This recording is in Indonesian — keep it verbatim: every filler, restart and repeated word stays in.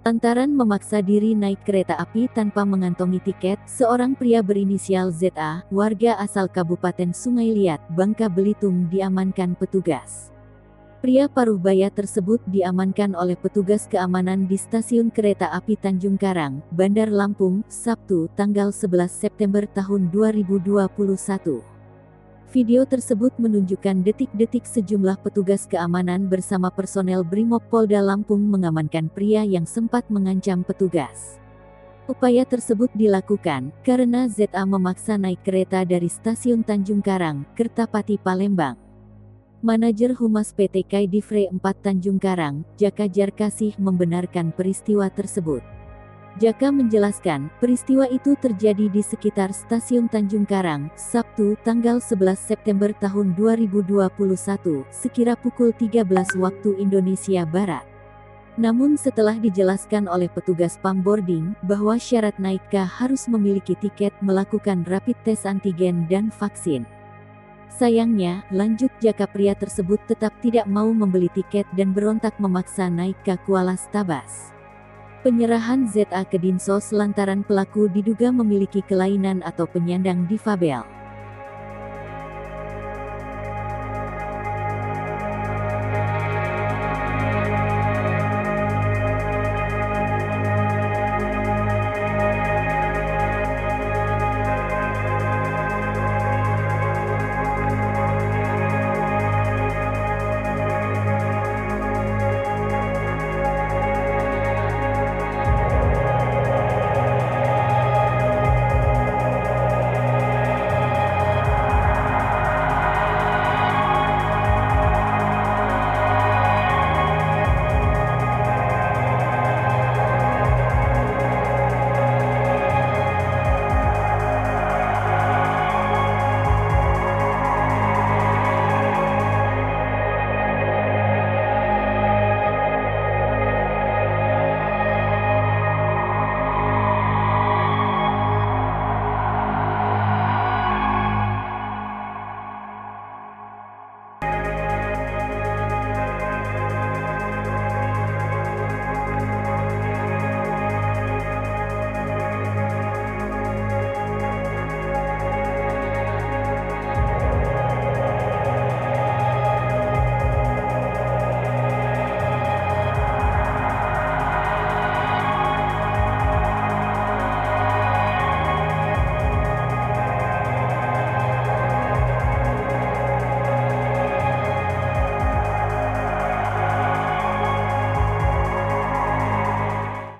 Lantaran memaksa diri naik kereta api tanpa mengantongi tiket, seorang pria berinisial Z A, warga asal Kabupaten Sungai Liat, Bangka Belitung diamankan petugas. Pria paruh baya tersebut diamankan oleh petugas keamanan di stasiun kereta api Tanjung Karang, Bandar Lampung, Sabtu, tanggal sebelas September tahun dua ribu dua puluh satu. Video tersebut menunjukkan detik-detik sejumlah petugas keamanan bersama personel Brimob Polda Lampung mengamankan pria yang sempat mengancam petugas. Upaya tersebut dilakukan karena Z A memaksa naik kereta dari stasiun Tanjung Karang, Kertapati Palembang. Manajer Humas P T K Divre empat Tanjung Karang, Jaka Jarkasih membenarkan peristiwa tersebut. Jaka menjelaskan, peristiwa itu terjadi di sekitar stasiun Tanjung Karang, Sabtu, tanggal sebelas September tahun dua ribu dua puluh satu, sekira pukul tiga belas waktu Indonesia Barat. Namun setelah dijelaskan oleh petugas pamboarding, bahwa syarat naik K harus memiliki tiket, melakukan rapid test antigen dan vaksin. Sayangnya, lanjut Jaka, pria tersebut tetap tidak mau membeli tiket dan berontak memaksa naik ke Kuala Stabas. Penyerahan Z A ke Dinsos lantaran pelaku diduga memiliki kelainan atau penyandang difabel.